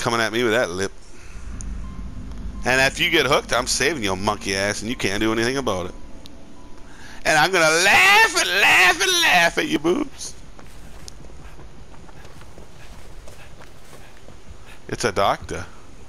coming at me with that lip. And after you get hooked, I'm saving your monkey ass, and you can't do anything about it. And I'm gonna laugh and laugh and laugh at you, boobs. It's a doctor.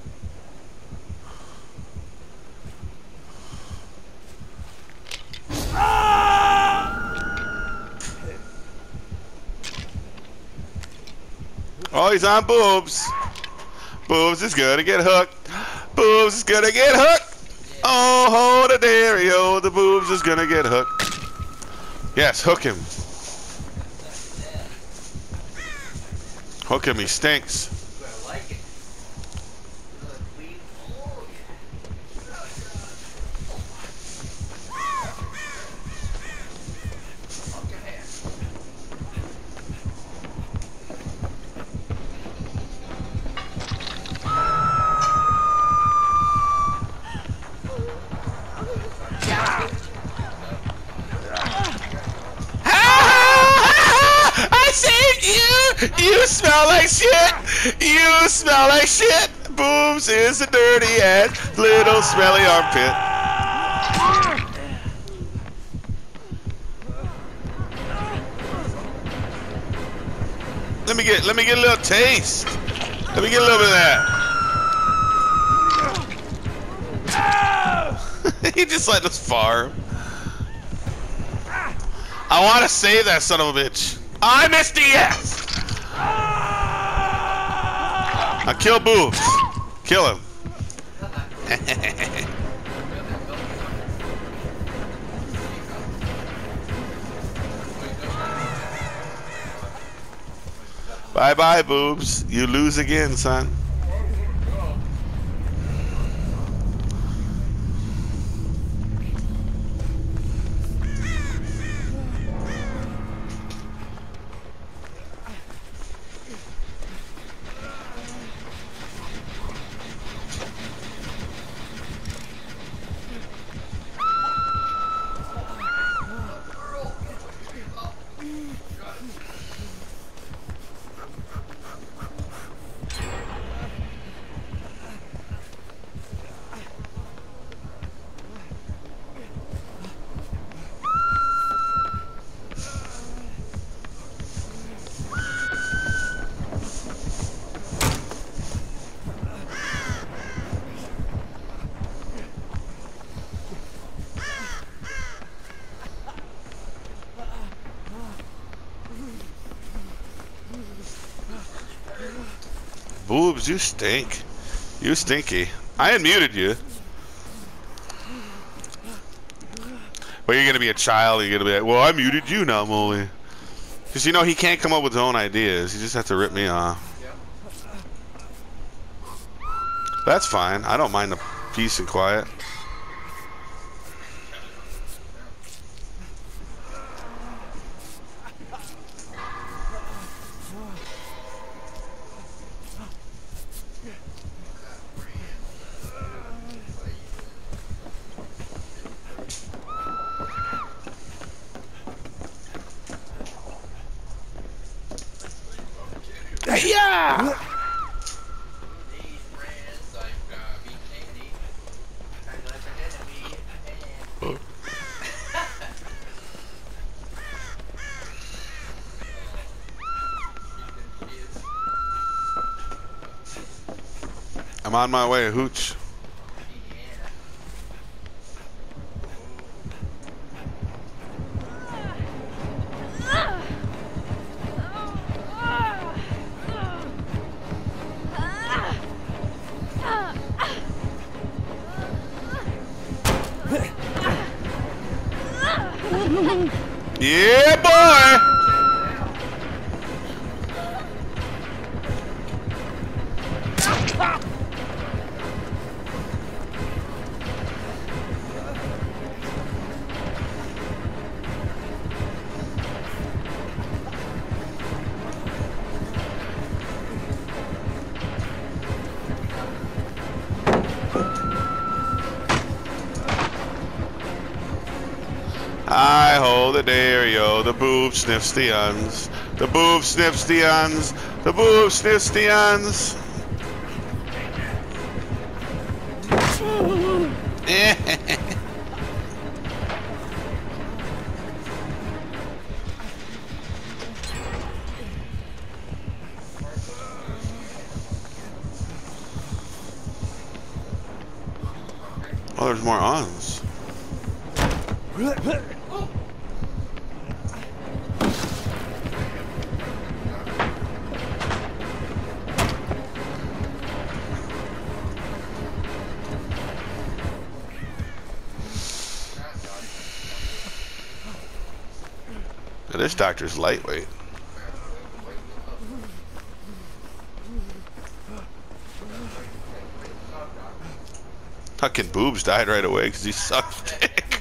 Oh, he's on boobs. Boobs is gonna get hooked. Boobs is gonna get hooked. Oh, hold a Dario. The boobs is gonna get hooked. Yes, hook him. Hook him, he stinks. You smell like shit! You smell like shit! Boobs is a dirty ass little smelly armpit. Let me get a little taste. Let me get a little bit of that. He just let us farm. I want to save that son of a bitch. I missed the yes! I kill boobs. Kill him. Bye-bye, boobs. You lose again, son. Boobs, you stink. You stinky. I unmuted you. Well, you're gonna be a child. You're gonna be like, well, I muted you now, Molly. Because you know he can't come up with his own ideas. He just has to rip me off. That's fine. I don't mind the peace and quiet. Yeah! I'm on my way, Hooch. Yeah, boy! I hold the Dario, the boob sniffs the uns, the boob sniffs the uns, the boob sniffs the uns. Oh, there's more ons. This doctor's lightweight. Fucking Boobs died right away because he sucked dick.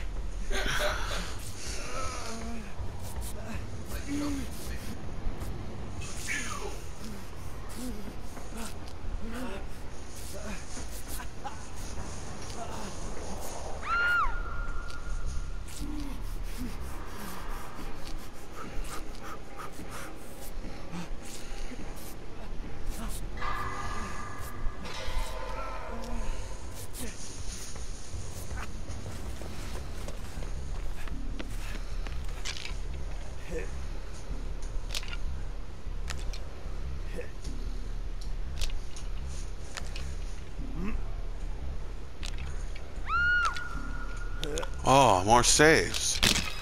Oh, more saves.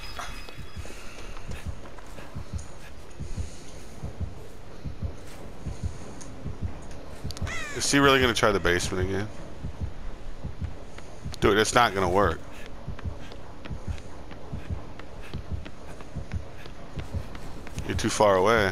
Is he really going to try the basement again? Dude, it's not going to work. You're too far away.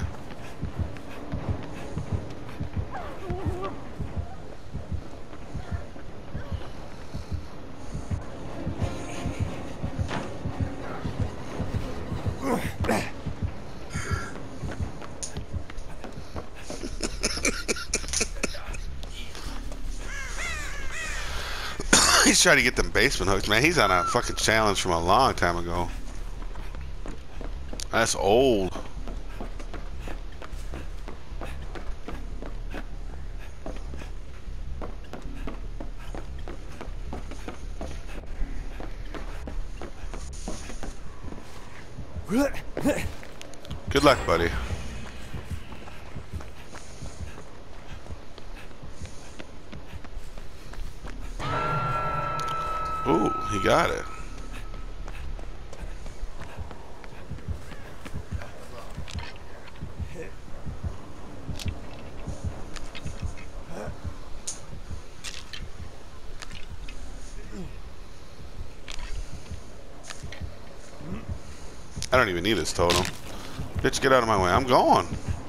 He's trying to get them basement hooks, man. He's on a fucking challenge from a long time ago. That's old. Good luck, buddy. Ooh, he got it. I don't even need this totem. Bitch, get out of my way. I'm going.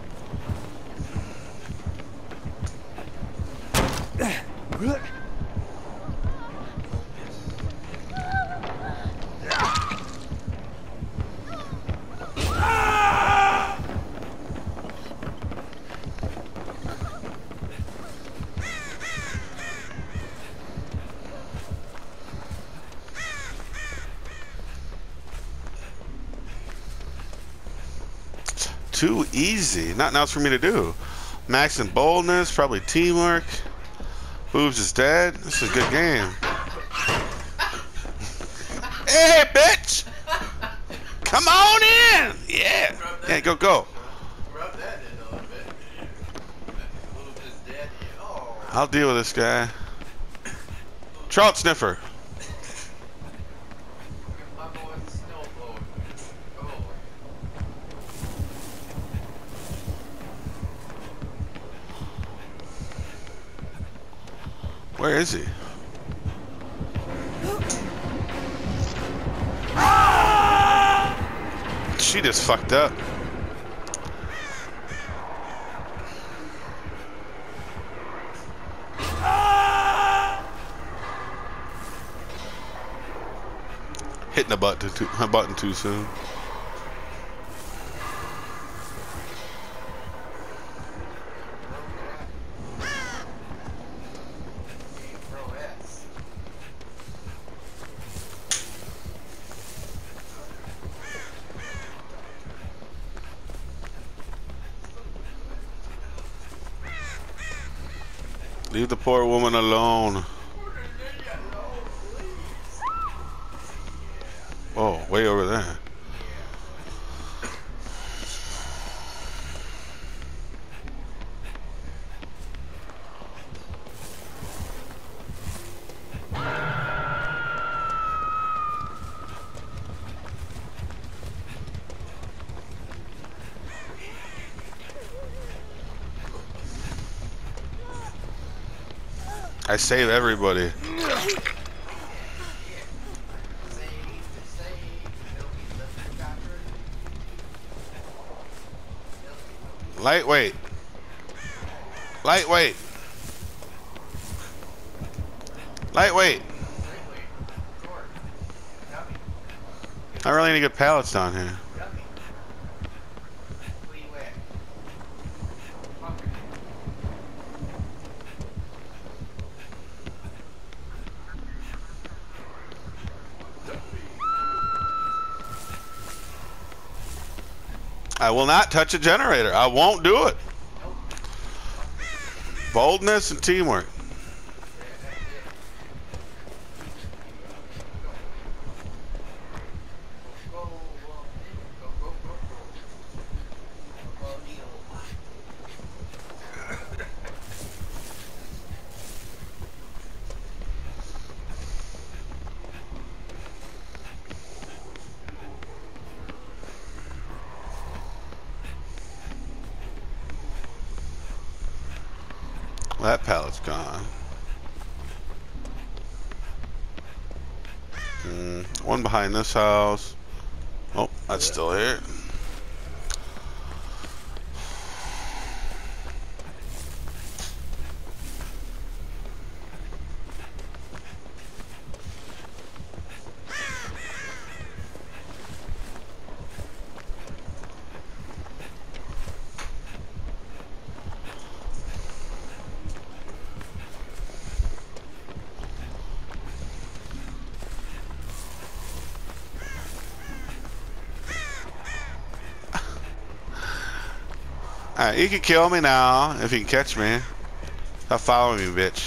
Too easy. Nothing else for me to do. Max and boldness, probably teamwork. Boobs is dead. This is a good game. Hey, bitch! Come on in! Yeah. Yeah, go. I'll deal with this guy. Trout sniffer. Where is he? She just fucked up. Hitting the button too soon. Leave the poor woman alone. way over there. I save everybody. Lightweight. Lightweight. Lightweight. I really need to get pallets down here. I will not touch a generator. I won't do it. Boldness and teamwork. That pallet's gone. One behind this house. Oh, that's still here. Alright, you can kill me now if you can catch me. Stop following me, bitch.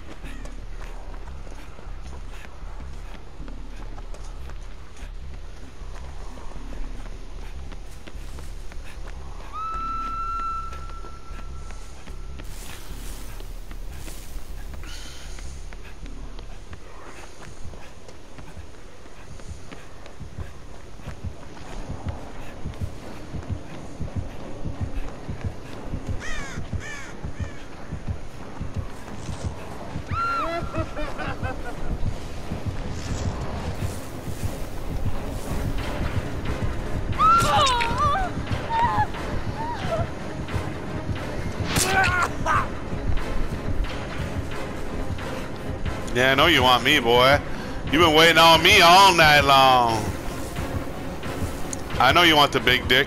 Yeah, I know you want me, boy. You've been waiting on me all night long. I know you want the big dick.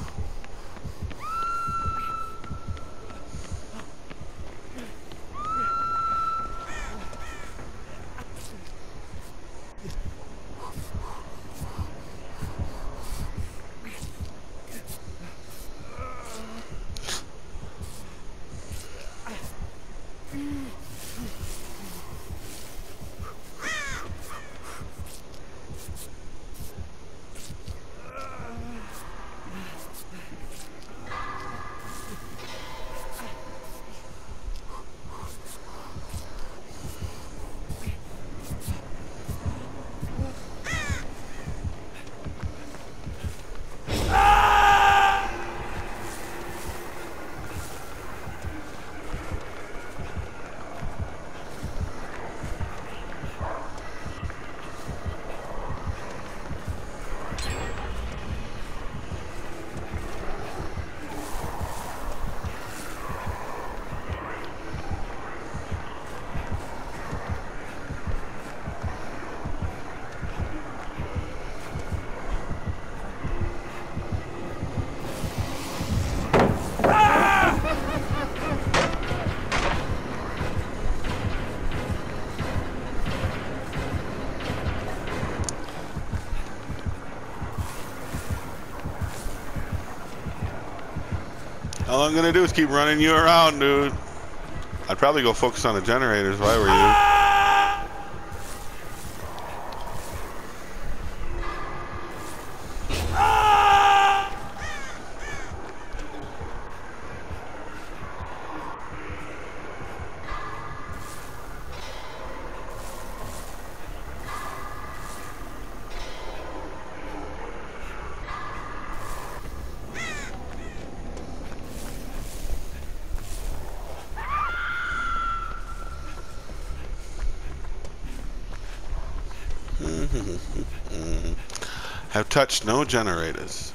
All I'm gonna do is keep running you around, dude. I'd probably go focus on the generators if I were you. Have touched no generators.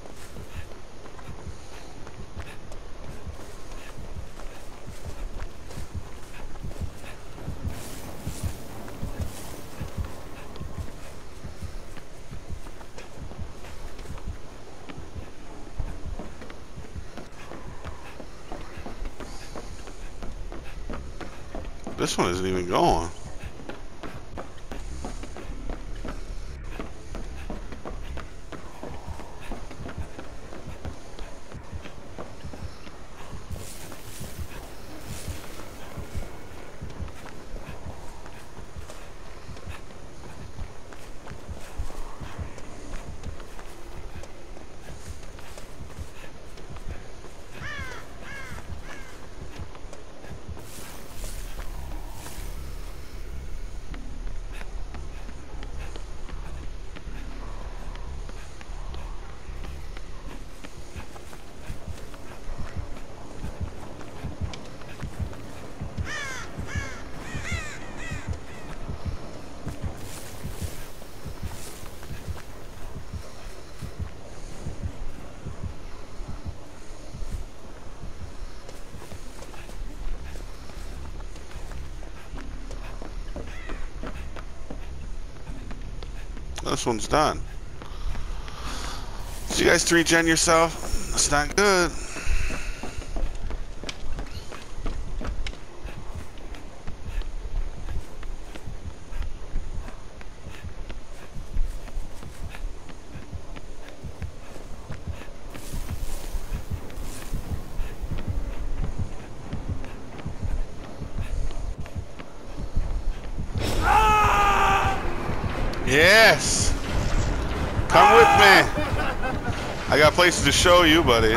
This one isn't even going. This one's done. So you guys 3-gen yourself? That's not good. Yes! Come with me! I got places to show you, buddy.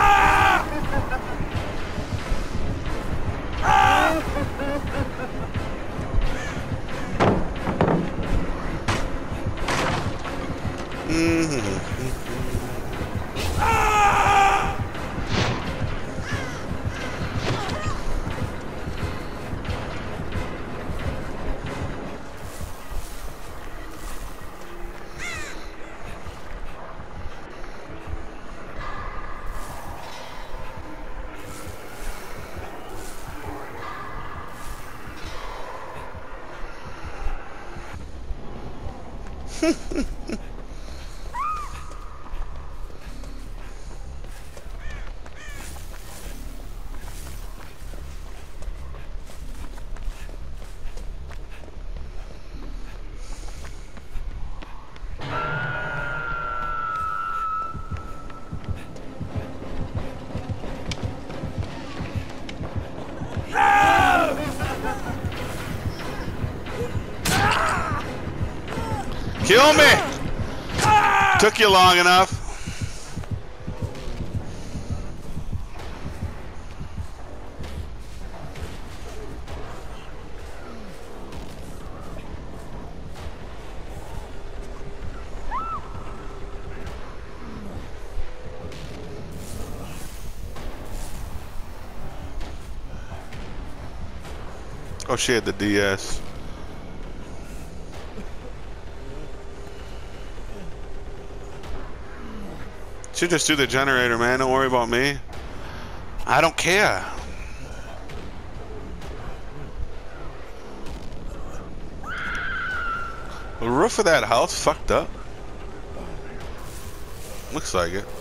Kill me! Took you long enough. Oh, she had the DS. Should just do the generator, man. Don't worry about me. I don't care. The roof of that house fucked up. Looks like it.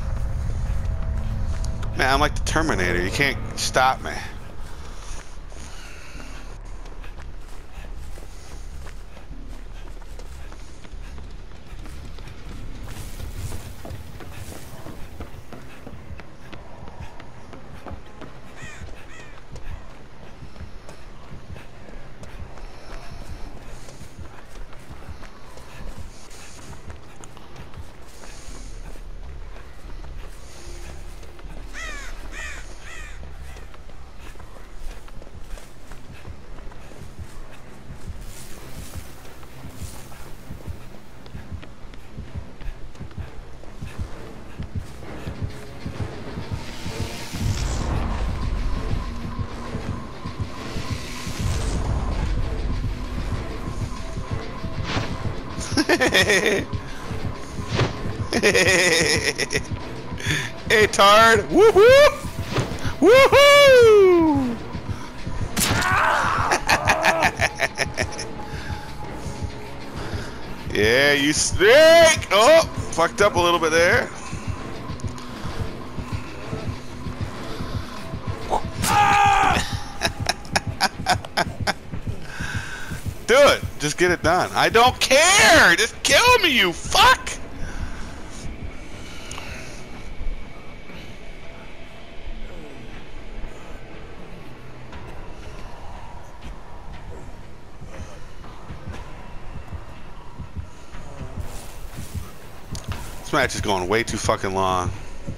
Man, I'm like the Terminator. You can't stop me. Hey, tard! Whoop whoop! Woohoo! Yeah, you snake! Oh, fucked up a little bit there. Do it. Just get it done. I don't care. Just kill me, you fuck. This match is going way too fucking long.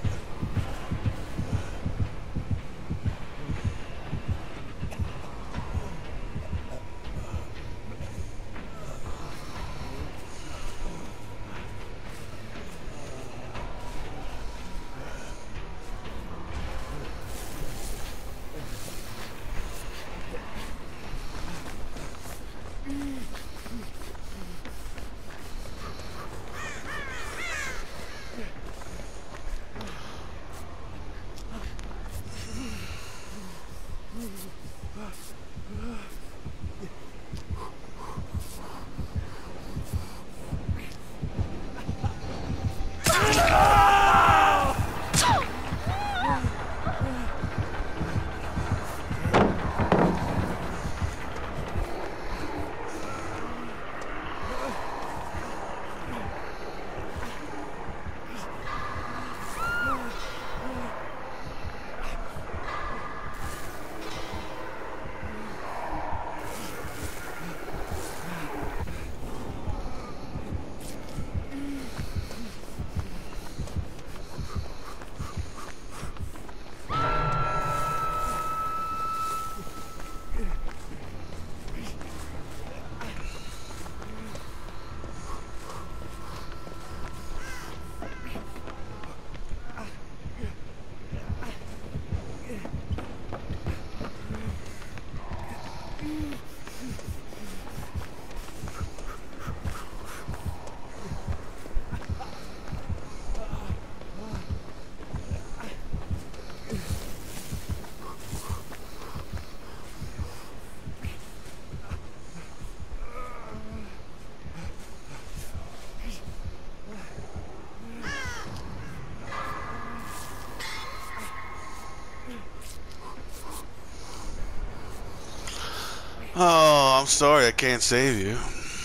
Oh, I'm sorry I can't save you.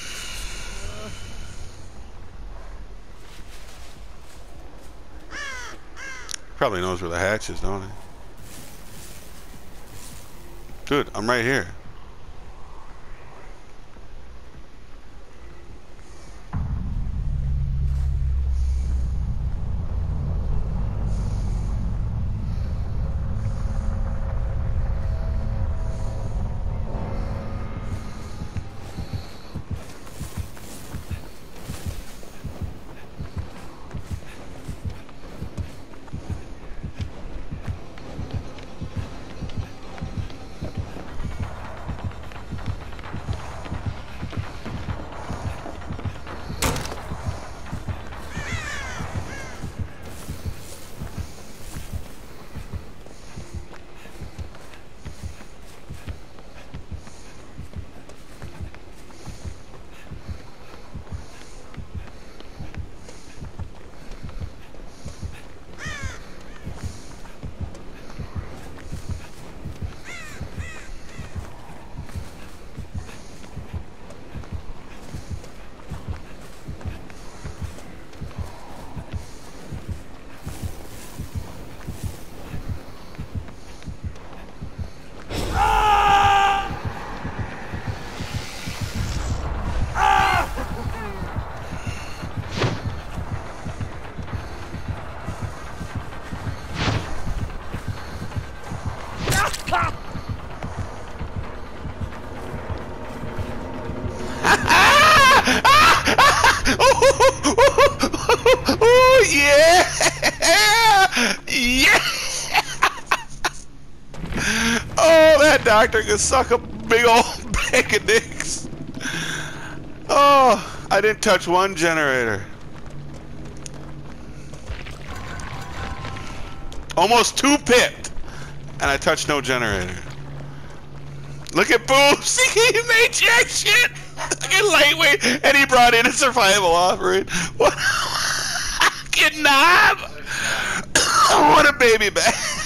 Probably knows where the hatch is, don't he? Dude, I'm right here. Oh yeah, yeah. Oh, that doctor can suck a big old bag of dicks. Oh, I didn't touch one generator. Almost 2 pipped, and I touched no generator. Look at Boobs! He made jack shit! Look at Lightweight, and he brought in a survival offering. What? Get knob! What a baby bag!